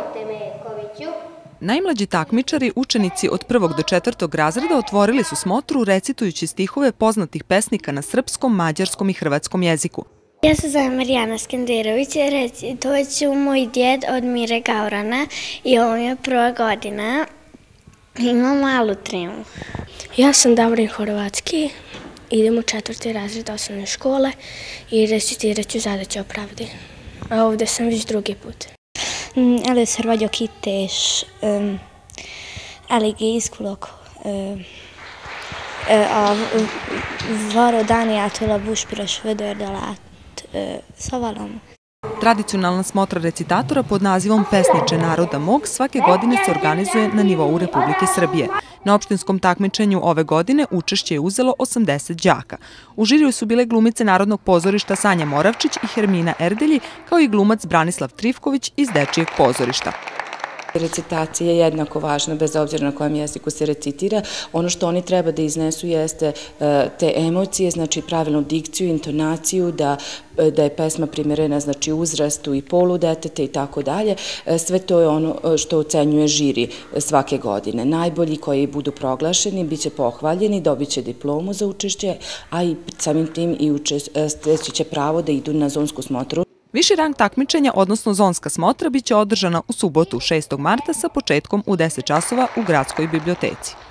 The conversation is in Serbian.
Temekoviću. Najmlađi takmičari, učenici od 1. do 4. razreda, otvorili su smotru recitujući stihove poznatih pesnika na srpskom, mađarskom i hrvatskom jeziku. Ja se zovem Marijana Skenderović, recitovat ću Moj djed od Mire Gaurana i ovo mi je 1. godina. Imam malu tremu. Ja sam Davorin Horvatski, idem u 4. razred osnovne škole i recitirat ću Zadaća o pravdi. A ovdje sam već 2. put. Először vagyok itt, és eléggé izgulok. A Varró Dániától a Búspiros vödördalát szavalom. Tradicionalna smotra recitatora pod nazivom Pesniče naroda mog svake godine se organizuje na nivou Republike Srbije. Na opštinskom takmičenju ove godine učešće je uzelo 80 đaka. U žiriju su bile glumice Narodnog pozorišta Sanja Moravčić i Hermina Erdelji, kao i glumac Branislav Trifković iz Dečijeg pozorišta. Recitacija je jednako važna bez obzira na kojem jeziku se recitira. Ono što oni treba da iznesu jeste te emocije, znači pravilnu dikciju, intonaciju, da je pesma primjerena znači uzrastu i polu deteta i tako dalje. Sve to je ono što ocenjuje žiri svake godine. Najbolji koji budu proglašeni biće pohvaljeni, dobit će diplomu za učešće, a i samim tim i steći će pravo da idu na zonsku smotru. Viši rang takmičenja, odnosno zonska smotra, biće održana u subotu 6. marta sa početkom u 10 časova u Gradskoj biblioteci.